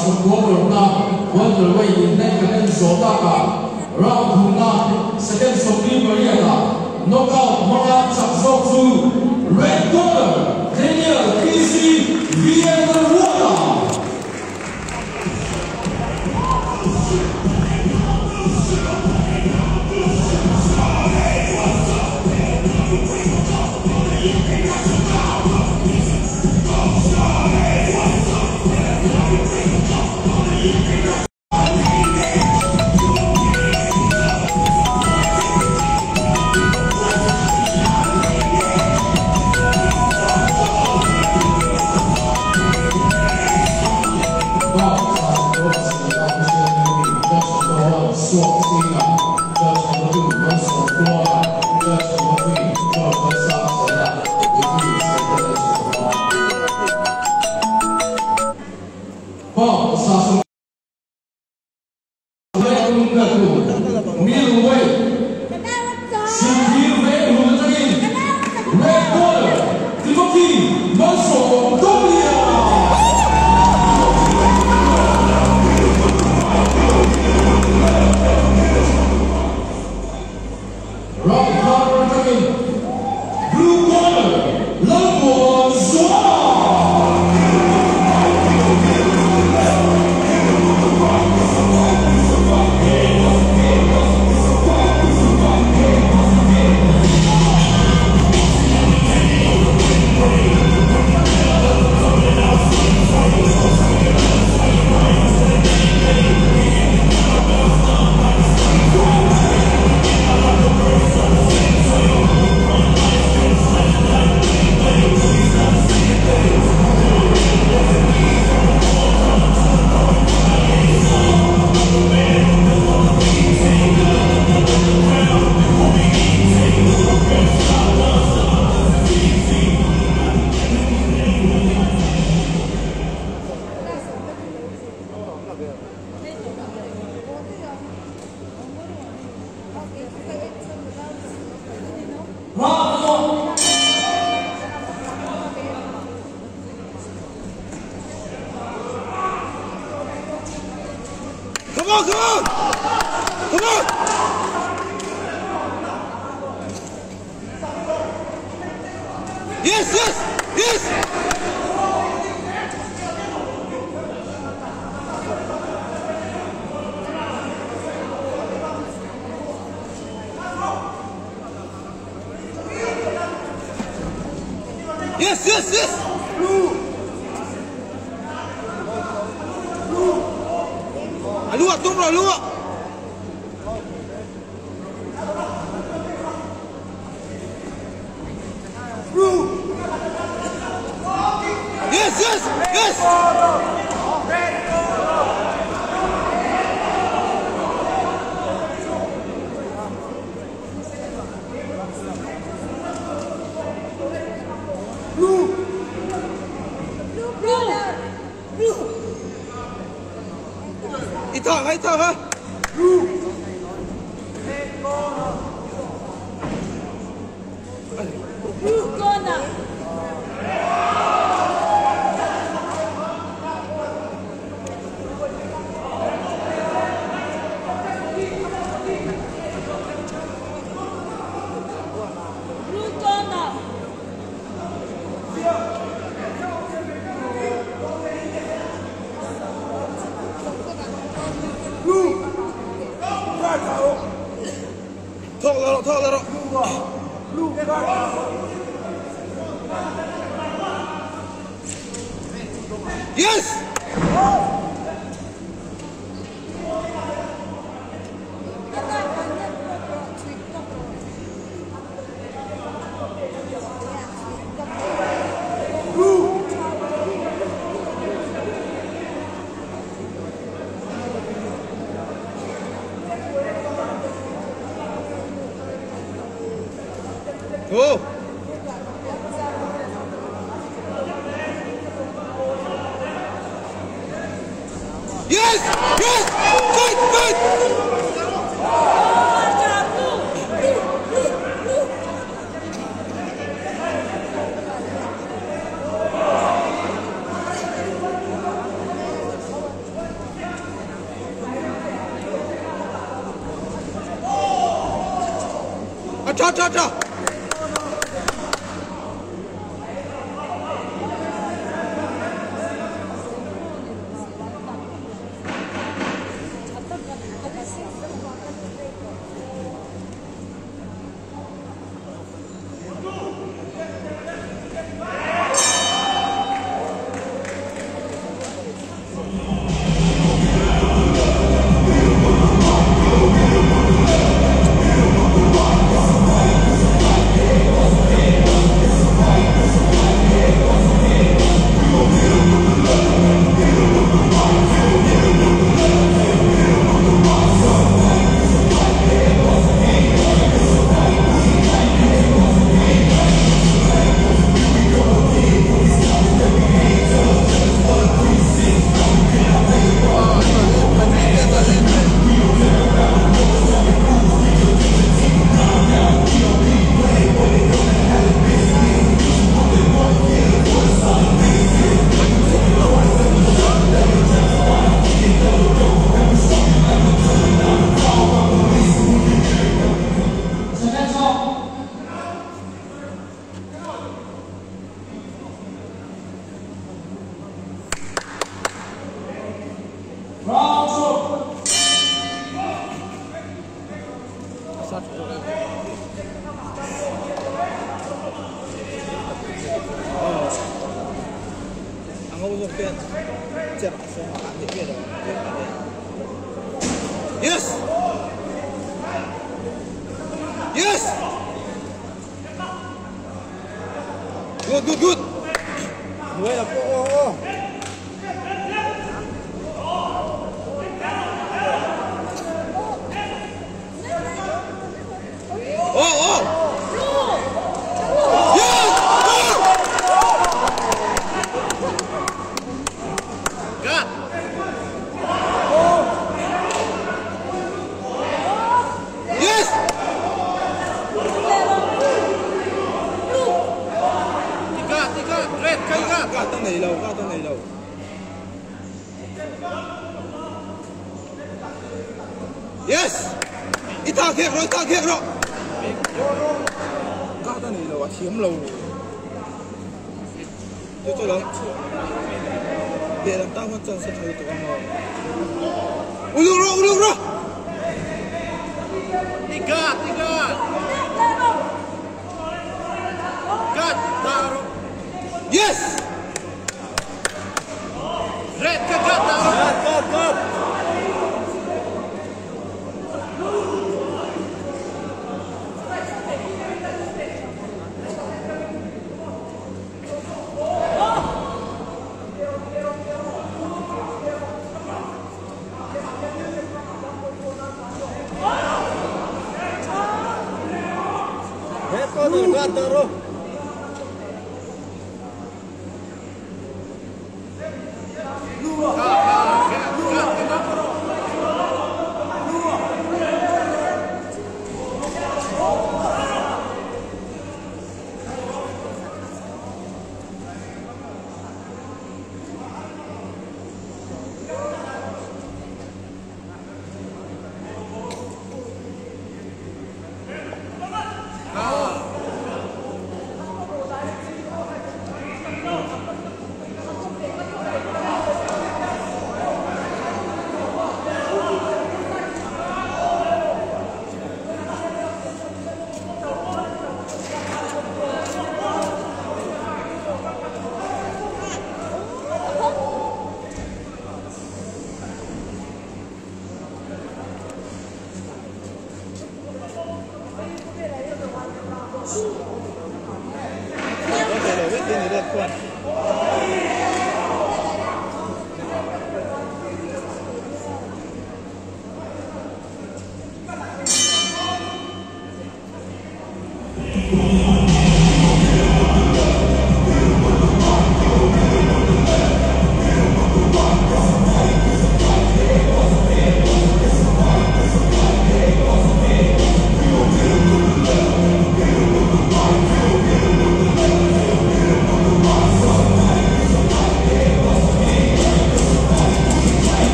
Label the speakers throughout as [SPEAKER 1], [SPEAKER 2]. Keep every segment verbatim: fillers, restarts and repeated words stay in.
[SPEAKER 1] 从国本那我只为你那个人手大个，让普那是跟手里边的，knock out 马拉长手出 ，red corner Daniel P C Villanueva。
[SPEAKER 2] Come on, come on! Come on! Yes, yes, yes! Yes, yes, yes! Lua, tunggu, lua. Yes, yes, yes. Blue. Blue, brother. Blue. 一套还一套哈。Blue corner. Blue corner. Blue. 透了，透了，路这边。Yes。Oh! Yes! Yes! Fight! Fight! Acha, acha, acha. Yes! Yes! Good, good, good! Buhay na po, oo, oo. Oh, oh! Yes! Got! Yes! Tiga, tiga, red, tiga. Kata na ilaw, kata na ilaw. Yes! Itake, bro, itake, bro. Kata na ilaw, at siyam law. Dito lang. Di lang tama dyan sa dito ka mo. Ulong, bro, ulong, bro. Tiga, tiga. Cut, taro. Yes! Red, cut, cut, taro. Cut, cut, cut. Red, cut, taro.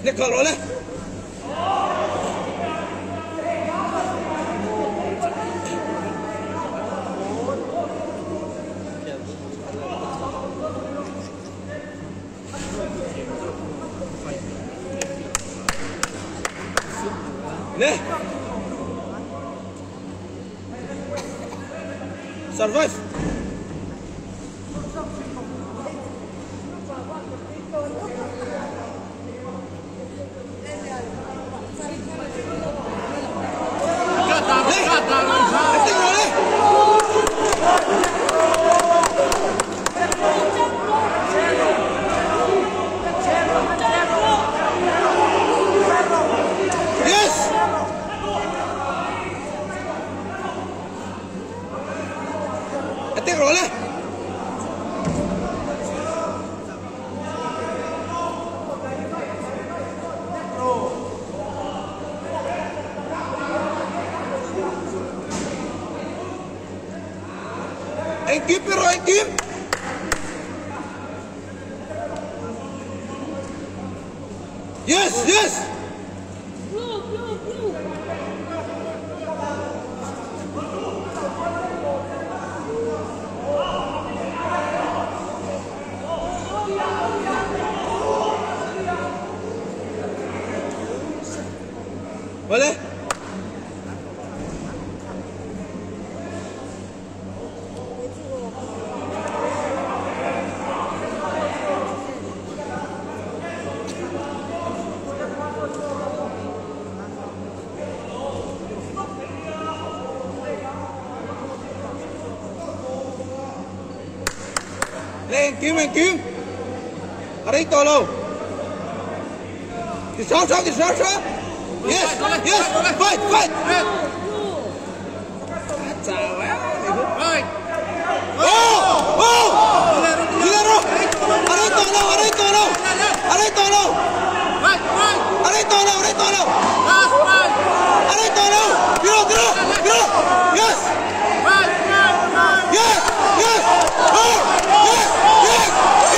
[SPEAKER 2] 你靠落咧。咧 ，survive。Até rola. Equipe, pero equipe. Yes, yes.
[SPEAKER 3] Blue, blue, blue.
[SPEAKER 2] Boleh? Lên kiếm lên kiếm. Ở đây to lâu. Thì sáu sáu thì sáu sáu. Yes, yes, fight, fight. Chào á. Oh, oh. Gila bro. Ở đây to lâu, ở đây to lâu. Ở đây to lâu. Ở đây to lâu, ở đây to lâu. Ở đây to lâu. Gila, gila, gila. Yes. Yes, yes. Oh, yes, yes.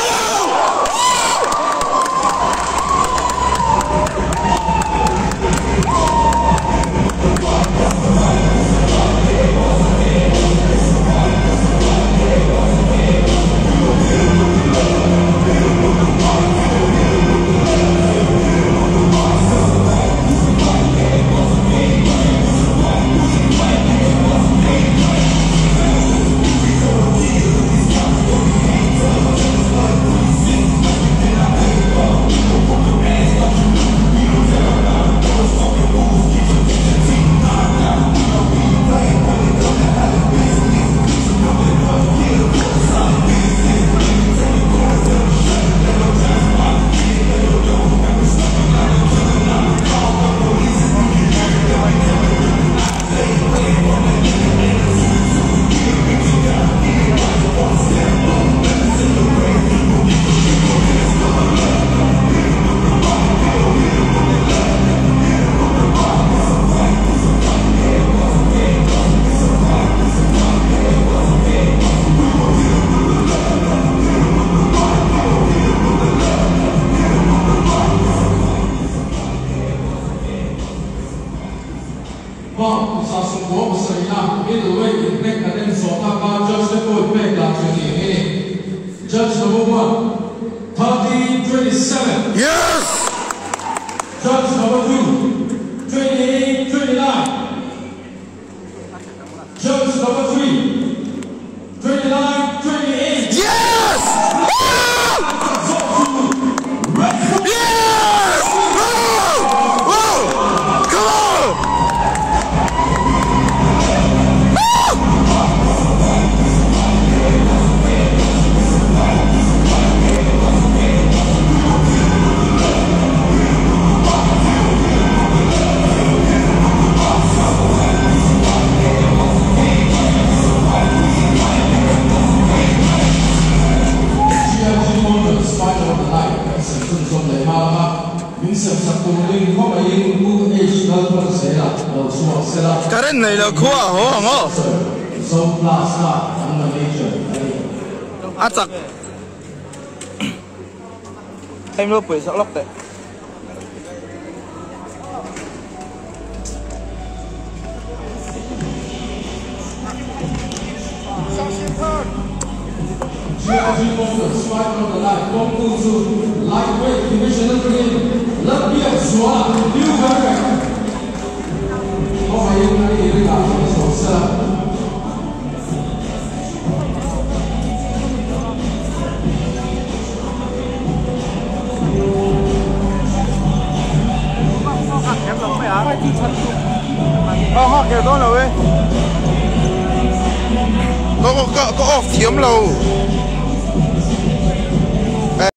[SPEAKER 1] Vâng, sa sung của một sợi nam biết được vậy thì nên là nên số ta cao judge sẽ vui vẻ làm chuyện này. Judge number one, thirty twenty-seven.
[SPEAKER 2] Yes.
[SPEAKER 1] Judge number two, twenty-eight twenty-nine. Judge number three, twenty-nine twenty-eight.
[SPEAKER 2] Yes. Yes. Oh, oh, come on. Cái này là khoa hổ hả ngô? À chắc em luôn phải sợ lóc đấy.
[SPEAKER 1] strategy motor, strike on the line, phong tu su, lightweight divisional green, lớp biếc xóa, lưu vấn về. Có phải những cái gì đây là sổ sơ.
[SPEAKER 2] Ờ họ kêu đó là ơi. Có có có off thiếm lâu.